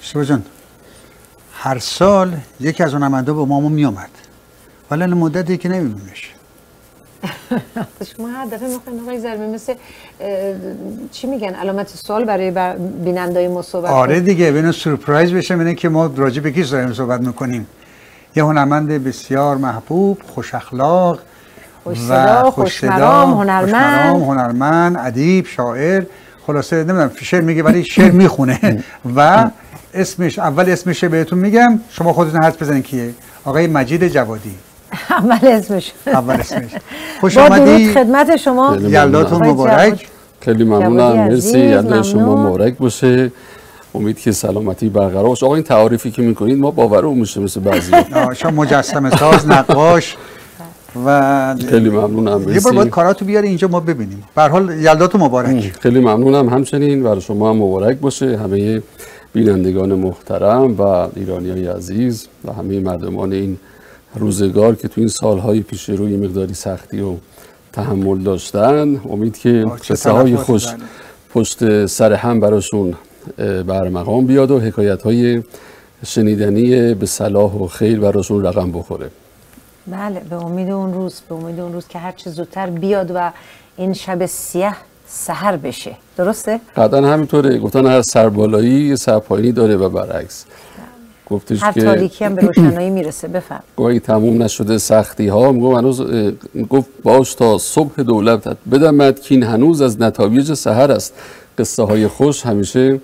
شبا جان، هر سال یکی از هنرمندا به ما می اومد، ولی الان مدتی که نمیبینیمش. شما هر دفعه میخواین آقای زرمی مثل چی میگن علامت سوال برای بینندای ما صحبت آره دیگه، ببین سورپرایز بشه، ببینن که ما راجع به کی داریم صحبت میکنیم. یه هنرمند بسیار محبوب، خوش اخلاق و خوشمرام، هنرمند، ادیب، شاعر، خلاصه نمیدونم شعر میگه ولی شعر میخونه و اسمش، اول اسمش بهتون میگم، شما خودتون حدس بزنید کیه. آقای مجید جوادی. اول اسمش. خوش آمدید. با خدمت شما. یلداتون مبارک. خیلی ممنونم. مرسی. یلدای شما مبارک باشه. امید که سلامتی برقرار باشه. آقا این تعاریفی که میکنید ما باورمون میشه مثل بعضیا. شما مجسمه ساز، نقاش و خیلی ممنونم. یه بار باید کاراتو بیاری اینجا ما ببینیم. به هر حال یلداتون مبارک. خیلی ممنونم. همچنین برای شما هم مبارک باشه، همه بینندگان محترم و ایرانیای عزیز و همه مردمان این روزگار که تو این سالهای پیش روی مقداری سختی و تحمل داشتن. امید که قصه های خوش پشت سر هم براشون برمقام بیاد و حکایت های شنیدنی به صلاح و خیر براشون رقم بخوره. بله، به امید اون روز که هر چه زودتر بیاد و این شب سیاه سحر بشه. درسته؟ قطعا همینطوره. گفتن هر سربالایی سرپایینی داره و برعکس. گفتش هر تاریکی هم به روشنایی میرسه. بفهم. گاهی تموم نشده سختی ها، گفت باش تا صبح دولت بدمد که این هنوز از نتایج سحر است. قصه های خوش همیشه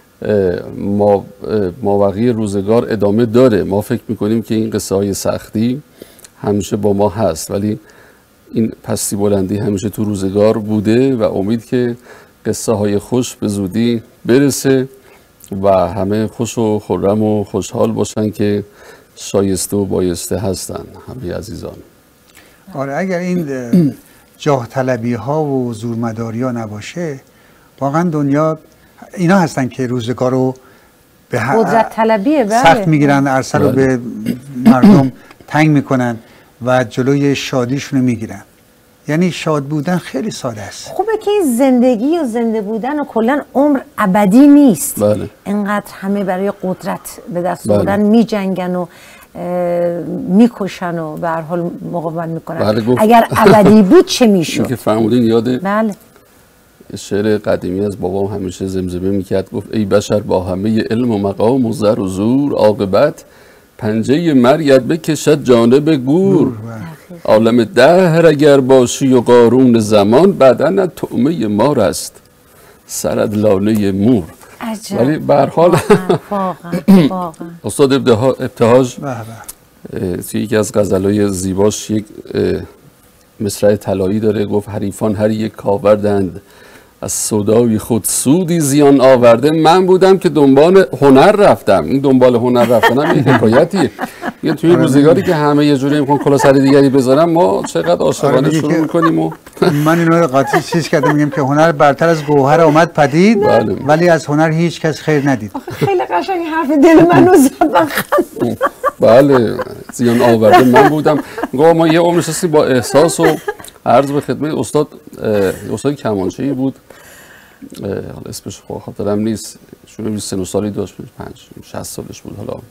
مابقی روزگار ادامه داره. ما فکر میکنیم که این قصه های سختی همیشه با ما هست، ولی این پستی بلندی همیشه تو روزگار بوده و امید که قصه های خوش به زودی برسه و همه خوش و خرم و خوشحال باشن که شایسته و بایسته هستن همه عزیزان. آره، اگر این جاه طلبی ها و زورمداری ها نباشه، واقعا دنیا اینا هستن که روزگار رو به قدرت طلبیه سخت میگیرن، عرصه رو به مردم تنگ میکنن و جلوی شادیشون رو میگیرن. یعنی شاد بودن خیلی ساده است. خوبه که این زندگی و زنده بودن و کلا عمر ابدی نیست. بله. اینقدر همه برای قدرت به دست آوردن میجنگن و میکشن و به هر حال مقاومت میکنن. بله، اگر ابدی بود چه میشد؟ که فهمودین یاده بله. شعر قدیمی از بابام همیشه زمزمه میکرد، گفت ای بشر با همه علم و مقام و زر و زور، عاقبت پنجه مرگت بکشد جانب گور. عالم دهر اگر باشی و قارون زمان، بدنت طعمه مار است سرت لانه مور. عجب. ولی به هر حال واقعا استاد ابتهاج توی یکی از غزلهای زیباش یک مصرع طلایی داره، گفت حریفان هر یک کاوردند از سودای خود سودی زیان آورده، من بودم که دنبال هنر رفتم. این دنبال هنر رفتنم یک حکایتیه. یه توی روزگاری که همه یه جوری میخوان کلا سر دیگری بذارن، ما چقدر عاشقانه شروع میکنیم و من اینو قاطی چیز کردم، میگم که هنر برتر از گوهر آمد پدید. بله. ولی از هنر هیچ کس خیر ندید. خیلی قشنگ حرف دل منو زد. بله، زیان آورده من بودم. گفت ما یه عمر نشستیم با احساس و عرض به خدمت استاد کمانچه‌ای بود، حالا اسمش خاطرم نیست، شروع سن و سالی داشت، 50-60 سالش بود. حالا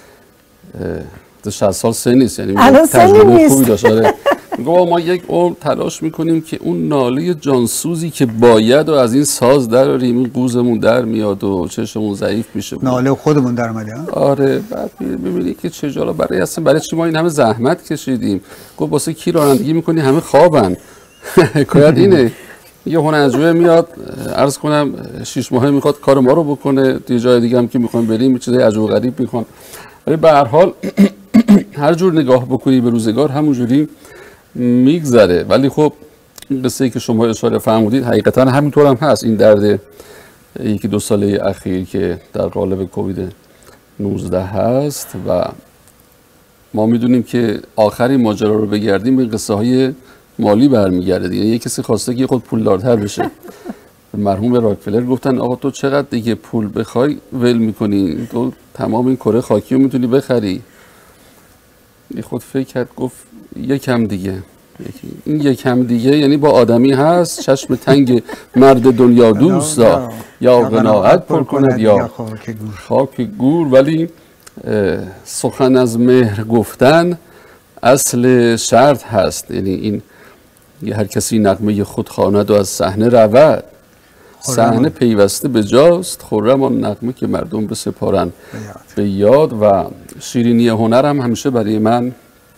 60 سال سن نیست، یعنی تجربه خوبی داشت. گفت ما یک عمر تلاش میکنیم که اون ناله جانسوزی که باید و از این ساز دراریم، این قوزمون در میاد و چشمون ضعیف میشه. ناله خودمون در اومده. آره، بعد ببینید که چه جالا برای چی ما این همه زحمت کشیدیم. گفت واسه کی رانندگی میکنی؟ همه خوابن. حکایت اینه. یه هنرجوی میاد، عرض کنم 6 ماهه میخواد کار ما رو بکنه، یه جای دیگه هم که میخوام بریم چیزای عجب و غریب میخوان. ولی به هر حال هر جور نگاه بکنی به روزگار همونجوری میگذره. ولی خب این قصه‌ای که شما اشاره فرمودید حقیقتا همینطور هم هست. این درد 1-2 ساله اخیر که در قالب کووید 19 هست و ما میدونیم که آخری ماجرا رو بگردیم به قصه های مالی برمیگرده دیگه. یه کسی خواسته که خود پولدارتر بشه. مرحوم راکفلر گفتن آقا تو چقدر دیگه پول بخوای ول میکنی، تو تمام این کره خاکی رو میتونی بخری. یه خود فکر کرد، گفت یکم دیگه این یکم دیگه یعنی با آدمی هست چشم تنگ مرد دنیا دوستا، یا قناعت پر کند یا خاک گور. ولی سخن از مهر گفتن اصل شرط هست، یعنی این هر کسی نغمه خود خواند و از صحنه رود، صحنه پیوسته به جاست، خرم آن نغمه که مردم بسپارن به یاد. و شیرینی هنر هم همیشه برای من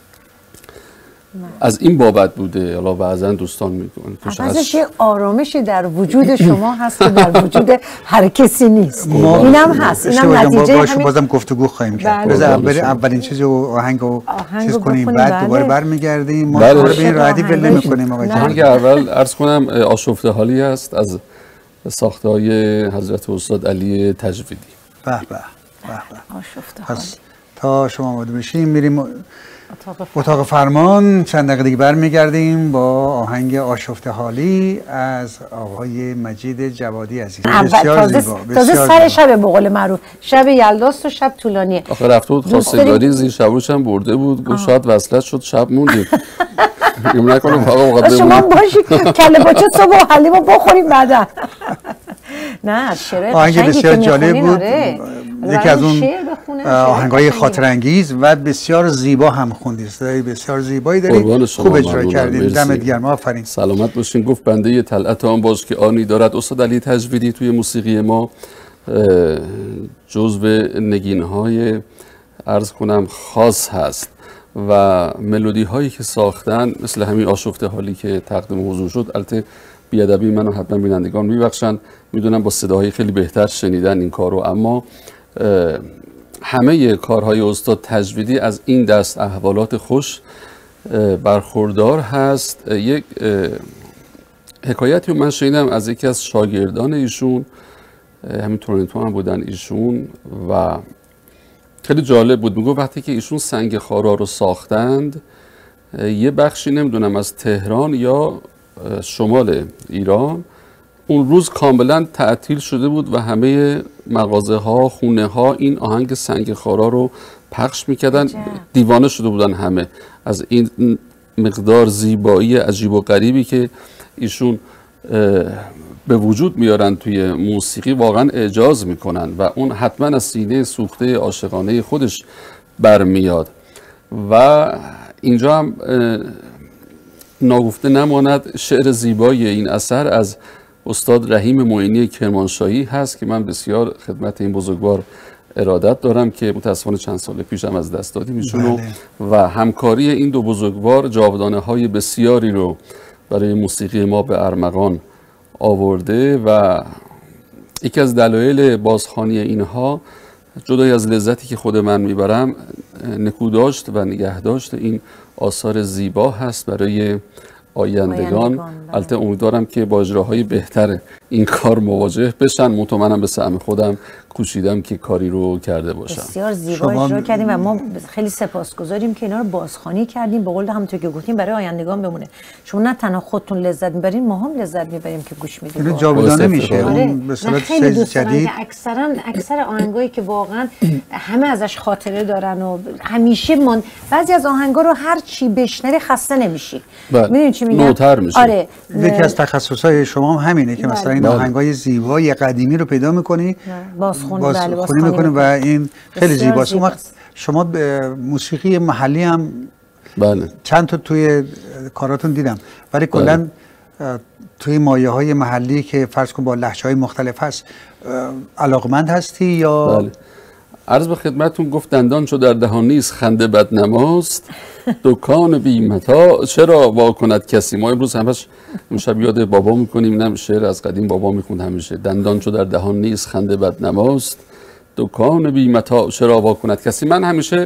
از این بابت بوده. حالا بعضا دوستان میگن ازش یه آرامشی در وجود شما هست که در وجود هر کسی نیست. اینم هست، اینم نتیجه همین. بازم گفتگو خواهیم کرد. اولین چیز آهنگو چیز کنیم، بعد دوباره برمیگردیم. ما رو به این راحتی ول نمی‌کنیم آقا جان. آهنگ اول عرض کنم آشفته حالی است از ساخته‌های حضرت استاد علی تجویدی. به به به به. آشفته حالی. تا شما آماده بشیم میریم اتاق فرمان. چند دقیقه دیگه برمیگردیم با آهنگ آشفته حالی از آقای مجید جوادی عزیز. بسیار زیبا. تازه سر شب به قول معروف، شب یلداست و شب طولانیه. آخه رفته بود خواستگاری زیر شبوش هم برده بود، گفت شاید وصلت شد شب موندیم. شما باشید کله پاچه صبح و حلیمو بخوریم بعدا. نه شعر آهنگ بسیار جالب بود. یکی از اون آهنگای خاطر انگیز و بسیار زیبا هم خوندید. صدای بسیار زیبایی دارید، خوب اجرا کردید. دمت گرم، آفرین. سلامت باشین. گفت بنده طلعت آن باش که آنی دارد. استاد علی تجویدی توی موسیقی ما جزو نگین‌های عرض کنم خاص هست و ملودی هایی که ساختن مثل همین آشفته حالی که تقدیم حضور شد، البته بیادبی منو حتما بینندگان میبخشن، میدونم با صداهای خیلی بهتر شنیدن این کارو، اما همه کارهای استاد تجویدی از این دست احوالات خوش برخوردار هست. یک حکایتی رو من شنیدم از یکی از شاگردان ایشون، همین تورنتو هم بودن ایشون، و خیلی جالب بود. میگو وقتی که ایشون سنگ خارا رو ساختند، یه بخشی نمیدونم از تهران یا شمال ایران اون روز کاملا تعطیل شده بود و همه مغازه ها، خونه ها این آهنگ سنگ خارا رو پخش میکردن. دیوانه شده بودن همه از این مقدار زیبایی عجیب و غریبی که ایشون به وجود میارن توی موسیقی، واقعا اعجاز میکنن و اون حتما از سینه سوخته عاشقانه خودش برمیاد. و اینجا هم ناگفته نماند شعر زیبای این اثر از استاد رحیم معینی کرمانشاهی هست که من بسیار خدمت این بزرگوار ارادت دارم که متاسفانه چند سال پیش هم از دست دادیم ایشونو. و همکاری این دو بزرگوار جاودانه های بسیاری رو برای موسیقی ما به ارمغان آورده و یکی از دلایل بازخوانی اینها جدای از لذتی که خود من میبرم نکوداشت و نگهداشت این آثار زیبا هست برای آیندگان. البته امیدوارم که با اجراهای بهتر این کار مواجه بشن. مطمئنم به سهم خودم کوشیدم که کاری رو کرده باشم. بسیار زیبا اجرا کردیم و ما خیلی سپاسگزاریم که اینا رو بازخوانی کردیم. به قول همونطور که گفتیم برای آیندگان بمونه. شما نه تنها خودتون لذت میبرین، ما هم لذت میبریم که گوش میدیم. اینو جاودانه میشه. اون به صورت سیز جدید. اکثر آهنگایی که واقعا همه ازش خاطره دارن و همیشه بعضی از آهنگا رو هر چی بشنوی خسته نمیشی. میدونی چی میگم؟ نوتر میشه. آره. یکی از تخصصهای شما هم همینه که مثلا این آهنگای زیبای قدیمی رو پیدا می‌کنی، بازخوانی می‌کنی و این خیلی زیباست. اون وقت شما موسیقی محلی هم بله چند تا توی کاراتون دیدم، ولی کلا توی مایه‌های محلی که فرض کن با لهجه‌های مختلف هست علاقمند هستی یا؟ بله. عرض به خدمتون گفت دندان چو در دهان نیست خنده بدنماست، دکان بی متاع چرا وا کند کسی. ما امروز همش امشب یاد بابا میکنیم، اینم شعر از قدیم بابا میخوند همیشه، دندان چو در دهان نیست خنده بدنماست، دکان بی متاع چرا وا کند کسی. من همیشه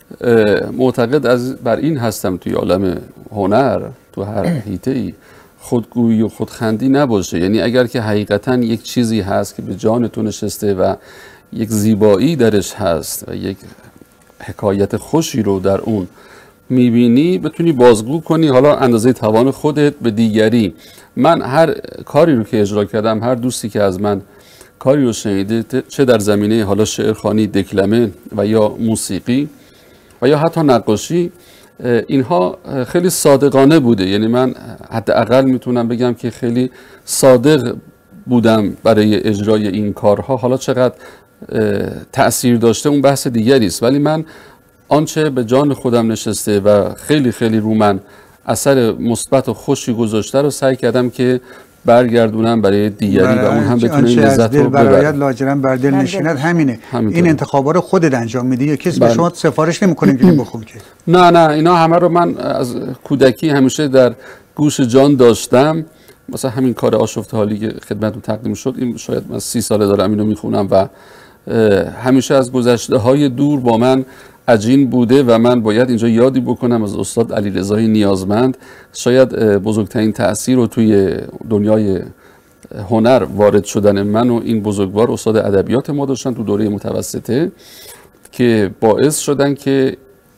معتقد بر این هستم توی عالم هنر، تو هر حیطه‌ای خودگویی و خودخندی نباشه. یعنی اگر که حقیقتا یک چیزی هست که به جان تو نشسته و یک زیبایی درش هست و یک حکایت خوشی رو در اون میبینی، بتونی بازگو کنی حالا اندازه توان خودت به دیگری. من هر کاری رو که اجرا کردم، هر دوستی که از من کاری رو شنیده، چه در زمینه حالا شعرخوانی، دکلمه و یا موسیقی و یا حتی نقاشی، اینها خیلی صادقانه بوده. یعنی من حداقل میتونم بگم که خیلی صادق بودم برای اجرای این کارها. حالا چقدر تأثیر داشته اون بحث دیگری است، ولی من آنچه به جان خودم نشسته و خیلی خیلی رو من اثر مثبت و خوشی گذاشته رو سعی کردم که برگردونم برای دیگری و اون هم بتونه این لذت رو ببره. لاجرم بر دل نشیند همینه. این انتخابا رو خودت انجام میدی یا کسی به شما سفارش نمیکنه که بخون که؟ نه اینا همه رو من از کودکی همیشه در گوش جان داشتم. مثلا همین کار آشفته حالی که خدمتتون تقدیم شد، این شاید من 30 ساله دارم اینو میخونم و همیشه از گذشته های دور با من عجین بوده و من باید اینجا یادی بکنم از استاد علیرضای نیازمند. شاید بزرگترین تأثیر رو توی دنیای هنر وارد شدن من و این بزرگوار استاد ادبیات ما داشتن تو دوره متوسطه که باعث شدن که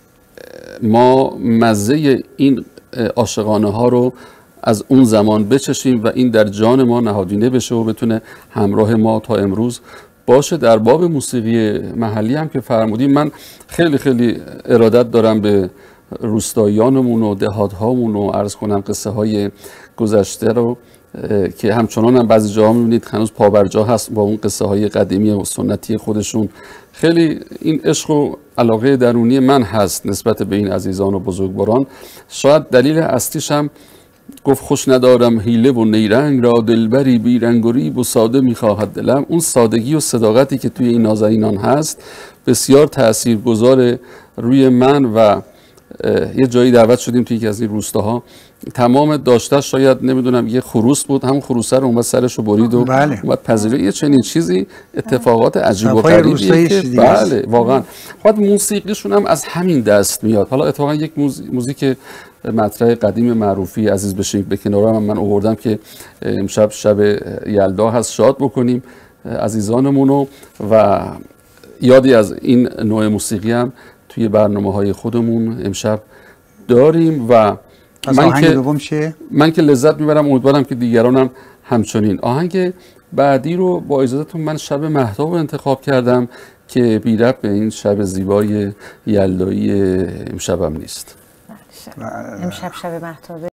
ما مزه این عاشقانه ها رو از اون زمان بچشیم و این در جان ما نهادینه بشه و بتونه همراه ما تا امروز باشه. در باب موسیقی محلی هم که فرمودیم، من خیلی خیلی ارادت دارم به روستاییانمون و دهات‌هامون و عرض کنم قصه های گذشته رو که همچنان هم بعضی جاها می‌بینید هنوز پابرجا هست با اون قصه های قدیمی و سنتی خودشون. خیلی این عشق و علاقه درونی من هست نسبت به این عزیزان و بزرگواران. شاید دلیل اصلیش هم گفت خوش ندارم حیله و نیرنگ را، دلبری بی رنگ و ریب و ساده میخواهد دلم. اون سادگی و صداقتی که توی این نازنینان هست بسیار تاثیرگذار روی من و یه جایی دعوت شدیم توی یکی از این روستاها، تمام داشته شاید نمیدونم یه خروس بود، همون خروسه رو اومد سرش رو برید و اومد پذیره. یه چنین چیزی اتفاقات عجیب و غریبیه که بله واقعا خود موسیقیشون هم از همین دست میاد. حالا اتفاقا یک موزیک مطرح قدیم معروفی عزیز بشین به کنارم من آوردم که امشب شب یلدا هست، شاد بکنیم عزیزانمونو و یادی از این نوع موسیقی هم توی برنامه‌های خودمون امشب داریم و من که لذت میبرم، امیدوارم که دیگرانم همچنین. آهنگ بعدی رو با اجازهتون من شب مهتاب رو انتخاب کردم که بی ربط به این شب زیبای یلدایی امشبم نیست. امشب شب مهتابه.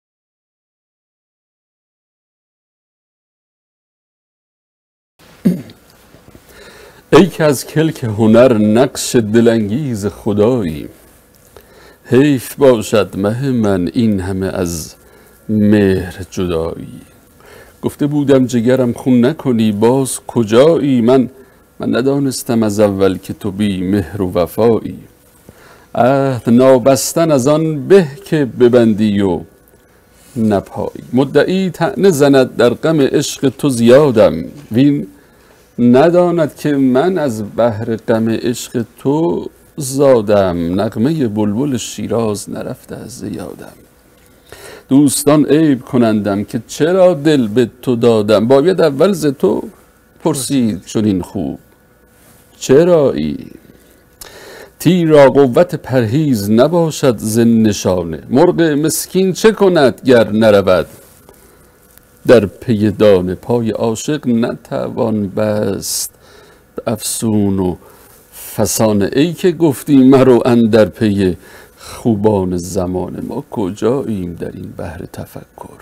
ای که از کلک هنر نقش دلانگیز خدایی، حیف باشد مه من این همه از مهر جدایی. گفته بودم جگرم خون نکنی باز کجایی، من ندانستم از اول که تو بی مهر و وفایی. عهد نابستن از آن به که ببندی و نپایی. مدعی طعنه زند در غم عشق تو زیادم، وین نداند که من از بحر غم عشق تو زادم. نغمه بلبل شیراز نرفته از یادم. دوستان عیب کنندم که چرا دل به تو دادم، باید اول ز تو پرسید چنین خوب چرایی. تیر را قوت پرهیز نباشد ز نشانه، مرغ مسکین چه کند گر نرود در پی دانه. پای عاشق نتوان بست به افسون و فسانه. ای که گفتی مرو اندر پی خوبان زمانه، ما کجاییم در این بحر تفکر؟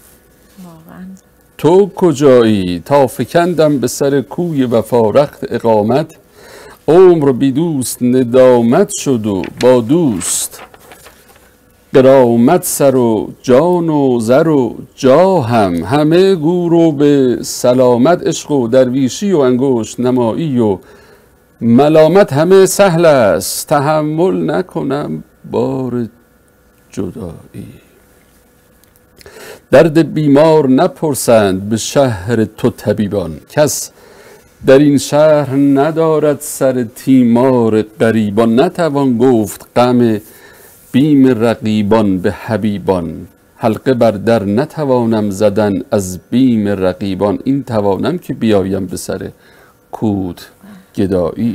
تو کجایی؟ تا فکندم به سر کوی وفا رخت اقامت، عمر بی دوست ندامت شد و با دوست قرامت. سر و جان و زر و جاهم همه گورو به سلامت. عشق و درویشی و انگشت نمایی و ملامت همه سهل است، تحمل نکنم بار جدایی. درد بیمار نپرسند به شهر تو طبیبان، کس در این شهر ندارد سر تیمار غریبان. نتوان گفت غم بیم رقیبان به حبیبان، حلقه بر در نتوانم زدن از بیم رقیبان. این توانم که بیایم به سر کود گدایی.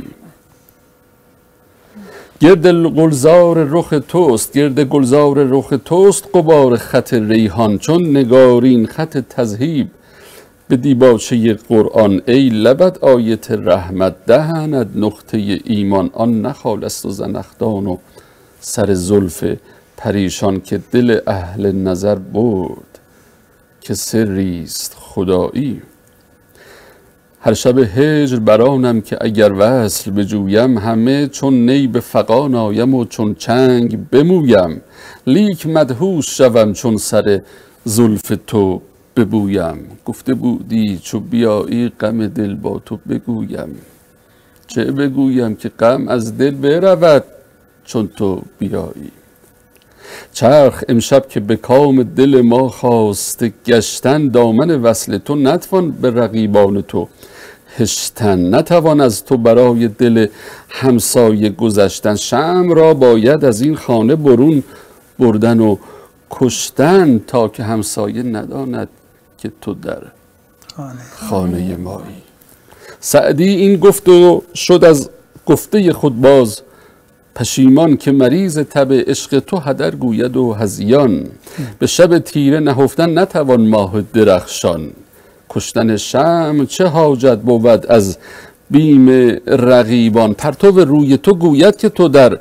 گرد گلزار رخ توست، گرد گلزار رخ توست غبار خط ریحان. چون نگارین خط تذهیب به دیباچه قرآن. ای لبت آیت رحمت دهند نقطه ایمان. آن نخال است و زنخدان و سر زلف پریشان که دل اهل نظر برد که سریست خدایی. هر شب هجر برانم که اگر وصل بجویم، همه چون نی به فغان آیم و چون چنگ بمویم. لیک مدهوش شوم چون سر زلف تو ببویم. گفته بودی چو بیایی غم دل با تو بگویم. چه بگویم که غم از دل برود چون تو بیایی. چرخ امشب که به کام دل ما خواست گشتن، دامن وصل تو نتوان به رقیبان تو هشتن. نتوان از تو برای دل همسایه گذشتن، شمع را باید از این خانه برون بردن و کشتن، تا که همسایه نداند که تو در خانه مایی. سعدی این گفت و شد از گفته خود باز پشیمان، که مریض تب عشق تو هدر گوید و هذیان. به شب تیره نهفتن نتوان ماه درخشان، کشتن شمع چه حاجت بود از بیم رقیبان. پرتو روی تو گوید که تو در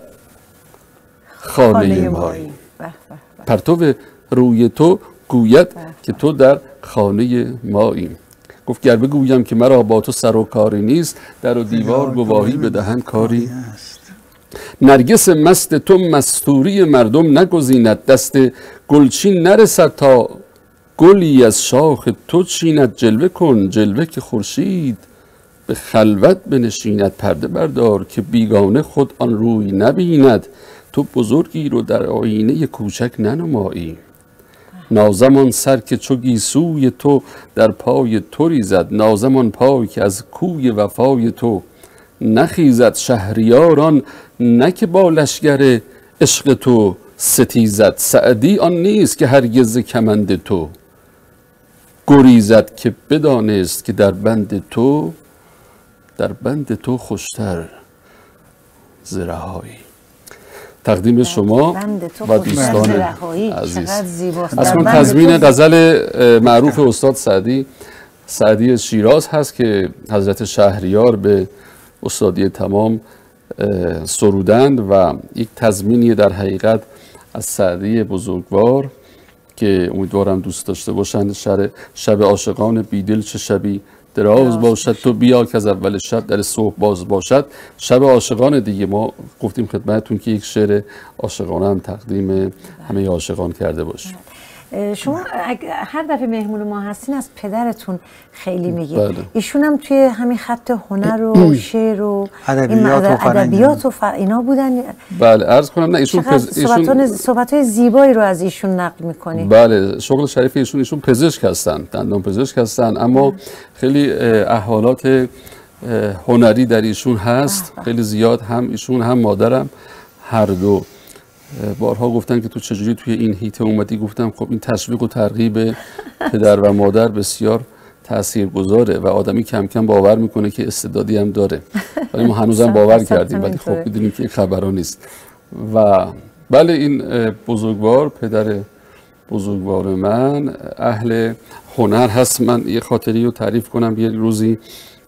خانه مایی. پرتو روی تو گوید که تو در خانه مایی. گفت گر بگویم که مرا با تو سر و کاری نیست، در و دیوار گواهی بدهن کاری است. نرگس مست تو مستوری مردم نگزیند، دست گلچین نرسد تا گلی از شاخ تو چیند. جلوه کن جلوه که خورشید به خلوت بنشیند، پرده بردار که بیگانه خود آن روی نبیند. تو بزرگی رو در آینه کوچک ننمایی، نازمان سر که چو گیسوی تو در پای تو ریزد. نازمان پای که از کوی وفای تو نخیزد. شهریاران نه که با لشگر عشق تو ستیزد. سعدی آن نیست که هرگز کمند تو گریزد، که بدانست که در بند تو خوشتر ز رهایی. تقدیم شما و دوستان عزیز. از من تضمین غزل معروف استاد سعدی شیراز هست که حضرت شهریار به استادی تمام سرودند و یک تضمینی در حقیقت از سعدی بزرگوار که امیدوارم دوست داشته باشند. شب عاشقان بیدل چه شبی دراز باشد، تو بیا که از اول شب در صبح باز باشد. شب عاشقان دیگه ما گفتیم خدمتتون که یک شعر عاشقانه هم تقدیم همه عاشقان کرده باشیم. شما هر دفعه مهمون ما هستین از پدرتون خیلی میگید. ایشون هم توی همین خط هنر و شعر و ادبیات و اینا بودن. بله عرض کنم نه ایشون صحبت‌های زیبایی رو از ایشون نقل می‌کنید. بله شغل شریف ایشون پزشک هستن، دندان پزشک هستن، اما خیلی احوالات هنری در ایشون هست خیلی زیاد. هم ایشون هم مادرم هر دو بارها گفتن که تو چجوری توی این هیته اومدی. گفتم خب این تشویق و ترغیب پدر و مادر بسیار تاثیرگذاره و آدمی کم کم باور میکنه که استعدادی هم داره، ولی ما هنوزم باور کردیم، ولی خب میدونیم که این خبرها نیست. و بله این بزرگوار، پدر بزرگوار من اهل هنر هست. من یه خاطری رو تعریف کنم. یه روزی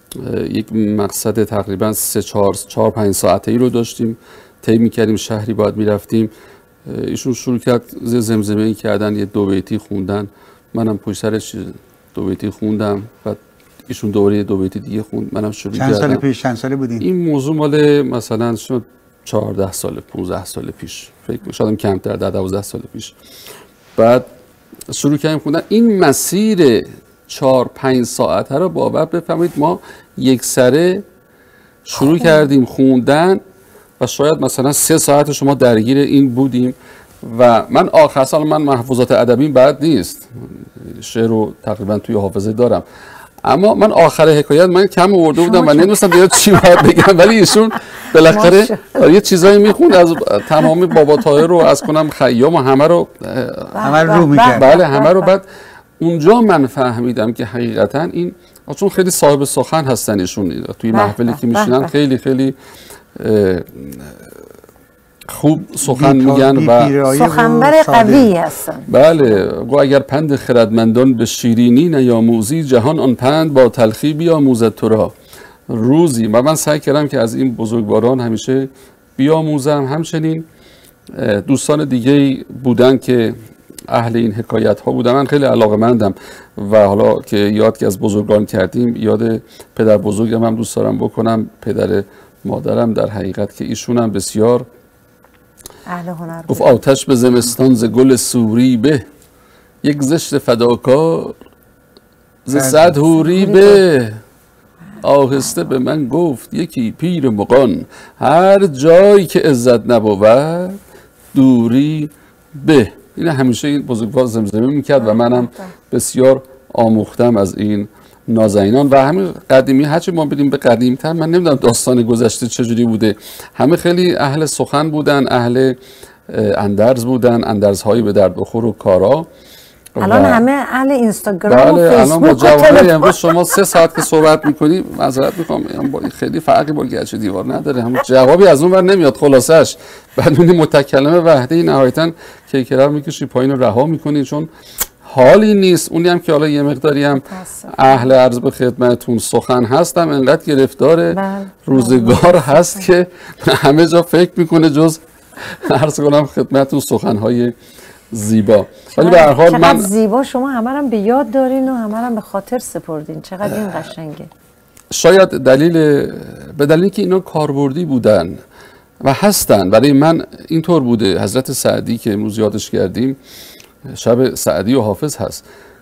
یک مقصد تقریبا 4-5 ساعته‌ای رو داشتیم، طی می‌کردیم، شهری باید می‌رفتیم. ایشون شروع کرد زمزمه‌ای کردن، یه 2 بیتی خوندن، منم پشت سرش 2 بیتی خوندم و ایشون دوره 2 بیتی دیگه خوند، منم شروع کردم. چند سال بودین؟ این موضوع مال مثلا شد 14 سال 15 سال پیش، فکر شاید کمتر، 12 سال پیش. بعد شروع کردیم خوندن. این مسیر 4-5 ساعته رو باور بفهمید ما یک سره شروع کردیم خوندن و شاید مثلا 3 ساعت شما درگیر این بودیم. و من آخر سال من محفوظات ادبی بد نیست، شعر رو تقریبا توی حافظه دارم، اما من آخر حکایت من کم آورده بودم و نمی‌دونستم دیگه چی باید بگم، ولی ایشون بالاخره یه چیزایی میخوند از تمام بابا طاهر رو از کنم خیام و همه رو می‌کرد. بله همه رو. بعد اونجا من فهمیدم که حقیقتا این چون خیلی صاحب سخن هستن ایشون، توی محفلی که میشینن خیلی خیلی خوب سخن میگن و سخنور قوی هستن. بله گو اگر پند خردمندان به شیرینی نیاموزی، جهان آن پند با تلخی بیاموزد تو را روزی. و من سعی کردم که از این بزرگواران همیشه بیاموزم. همچنین دوستان دیگه بودن که اهل این حکایت ها بودن. من خیلی علاقه‌مندم و حالا که یاد که از بزرگان کردیم، یاد پدر بزرگم هم دوست دارم بکنم، پدر مادرم در حقیقت که ایشون هم بسیار اهل هنر بود. گفت آتش به زمستان ز گل سوری به، یک زشت فداکار ز صد حوری به. آهسته به من گفت یکی پیر مغان، هر جایی که عزت نبود دوری به. این همیشه این بزرگوار زمزمه میکرد و منم بسیار آموختم از این نازنینان. و همین قدیمی، هرچی ما بریم به قدیمتر، من نمیدونم داستان گذشته چجوری بوده، همه خیلی اهل سخن بودن، اهل اندرز بودن، اندرزهایی به درد بخور و کارا. الان همه اهل اینستاگرام و فیسبوک. الان با جوانای امروز شما 3 ساعت که صحبت میکنی، معذرت میخوام خیلی فرقی با گچ دیوار نداره، همون جوابی از اون ور نمیاد. خلاصش بدون متکلم وحده نهایتا کیکرا میکشی پایین رو رها میکنی، چون حالی نیست. اونی هم که حالا یه مقداری هم اهل عرض به خدمتتون سخن هستم، انقدر گرفتار روزگار هست که همه جا فکر میکنه جز عرض کنم خدمتتون سخنهای زیبا. ولی به هر حال من زیبا شما همه رو به یاد دارین و همه رو به خاطر سپردین. چقدر این قشنگه. شاید به دلیل که اینا کاربردی بودن و هستن. برای من اینطور بوده. حضرت سعدی که امروز یادش کردیم، شب سعدی و حافظ هست،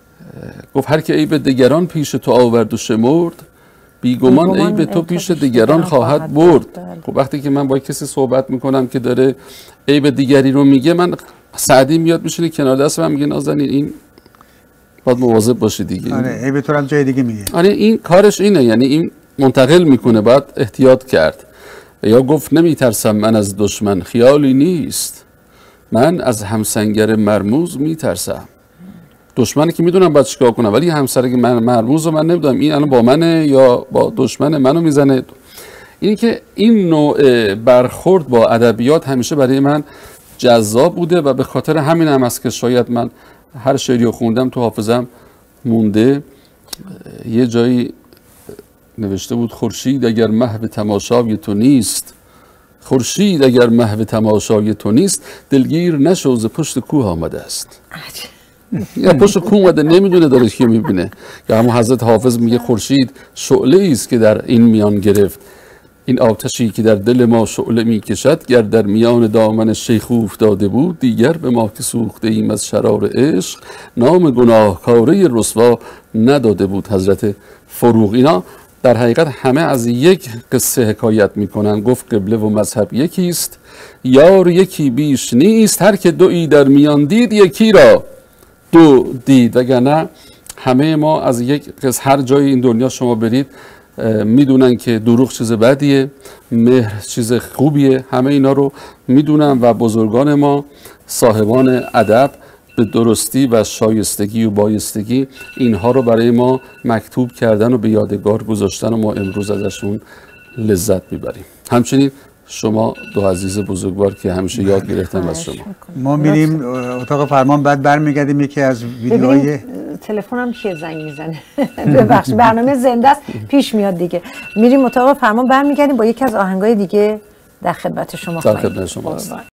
گفت هر که عیب دیگران پیش تو آورد و شمرد، بیگمان عیب تو پیش دیگران خواهد برد. خب وقتی که من با کسی صحبت میکنم که داره عیب دیگری رو میگه، من سعدی میاد میشینه کنار دست من میگه نازنین این باید مواظب باشی دیگه. آره عیب تو رو جای دیگه میگه. آره این کارش اینه، یعنی این منتقل میکنه، باید احتیاط کرد. یا گفت نمیترسم من از دشمن، خیالی نیست من از همسنگر مرموز میترسم. دشمنی که میدونم باید چیکار کنم، ولی همسر که من مرموز رو من نمیدونم این الان با منه یا با دشمن منو میزنه. اینی که این نوع برخورد با ادبیات همیشه برای من جذاب بوده و به خاطر همین هم است که شاید من هر شعری رو خوندم تو حافظم مونده. یه جایی نوشته بود خورشید اگر محو تماشای تو نیست، خورشید اگر محو تماشای تو نیست، دلگیر نشو ز پشت کوه آمده است. یا پشت کوه اومده نمیدونه داره کی میبینه. یا همون حضرت حافظ میگه خورشید شعله است که در این میان گرفت، این آتشی که در دل ما شعله میکشد، گر در میان دامن شیخ افتاده بود، دیگر به ما که سوخته ایم از شرار عشق، نام گناهکاره رسوا نداده بود. حضرت فروغ. اینا در حقیقت همه از یک قصه حکایت میکنن. گفت قبله و مذهب یکیست، یار یکی بیش نیست، هر که دویی در میان دید یکی را دو دید. وگرنه همه ما از یک قصه، هر جای این دنیا شما برید میدونن که دروغ چیز بدیه، مهر چیز خوبیه، همه اینا رو میدونن و بزرگان ما صاحبان ادب به درستی و شایستگی و بایستگی اینها رو برای ما مکتوب کردن و به یادگار گذاشتن و ما امروز ازشون لذت میبریم. همچنین شما دو عزیز بزرگوار که همیشه یاد گرفتم از شما. ما میریم اتاق فرمان، بعد برمیگردیم یکی از ویدیوهای تلفنم کیه زنگ میزنه. ببخشید برنامه زنده است پیش میاد دیگه. میریم اتاق فرمان، برمیگردیم با یکی از آهنگای دیگه در خدمت شما. در خدمت شما.